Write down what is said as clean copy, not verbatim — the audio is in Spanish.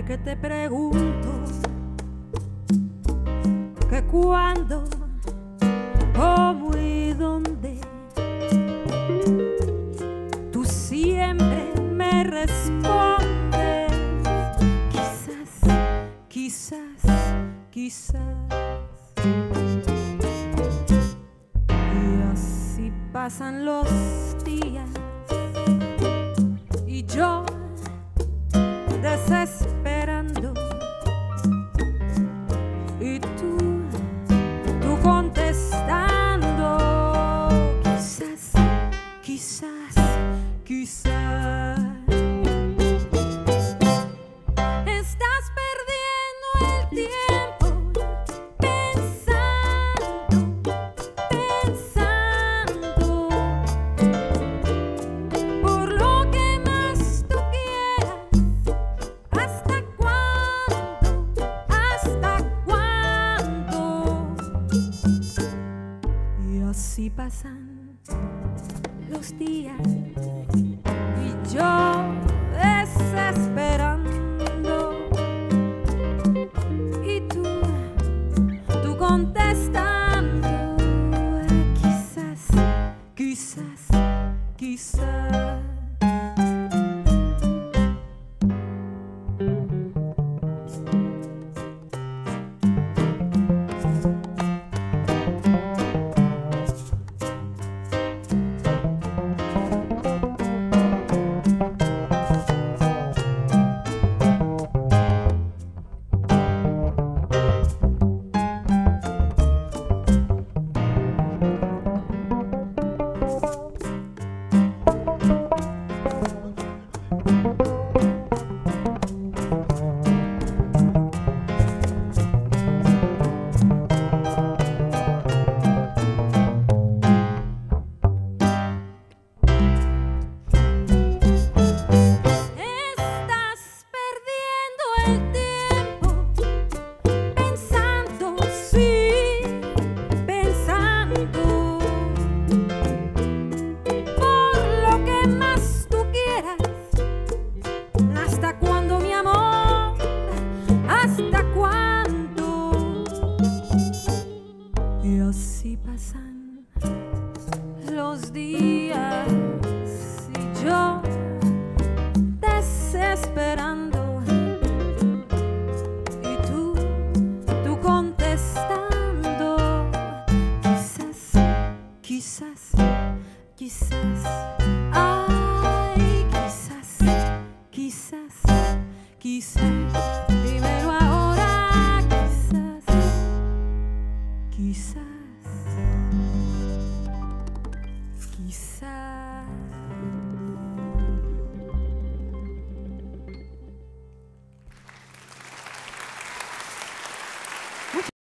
de que te pregunto que cuándo, cómo y dónde. Tú siempre me respondes quizás, quizás, quizás. Y así pasan los días y yo desesperando, y tú contestando quizás, quizás, quizás. Estás perdiendo el tiempo pensando, pensando por lo que más tú quieras. ¿Hasta cuándo? ¿Hasta cuándo? Y así pasan los días y yo desesperando, y tú contestando quizás, quizás, quizás. Y así pasan los días y yo desesperando, y tú contestando quizás, quizás, quizás. Ay, quizás, quizás, quizás.